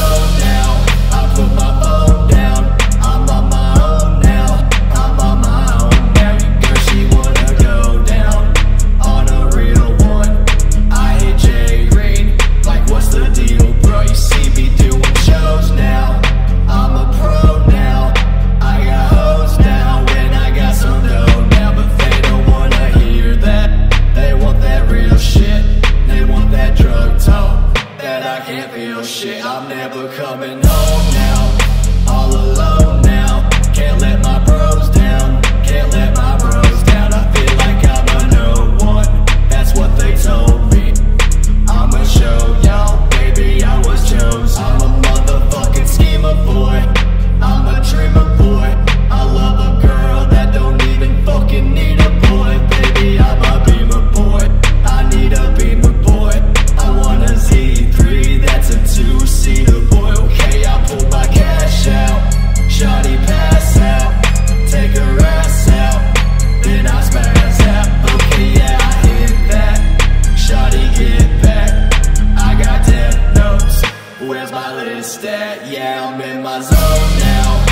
zone now. I put my phone down. I'm on my own now. I'm on my own now. Your girl, she wanna go down on a real one. I hit Jay Green, like what's the deal, bro? You see me doing shows now. I'm a pro now. I got hoes now, and I got some dough now. But they don't wanna hear that. They want that real shit. They want that drug talk that I can't feel shit. I'm never coming home now. All alone now. Can't let my bros down. Can't let my bros down. I feel like I'm a no one. That's what they told me. I'ma show y'all, baby, I was chosen. I'm a motherfucking schemer boy. I'm a dreamer boy. I love a girl that don't even fucking need a boy. Baby, I'm a beamer boy. I need a beamer boy. I want a Z3, that's a two-seater boy. Okay, I pull my cash out. Shawty pass out. Take her ass out. Then I spaz out. Okay, yeah, I hit that. Shawty get back. I got death notes. Where's my list at? Yeah, I'm in my zone now.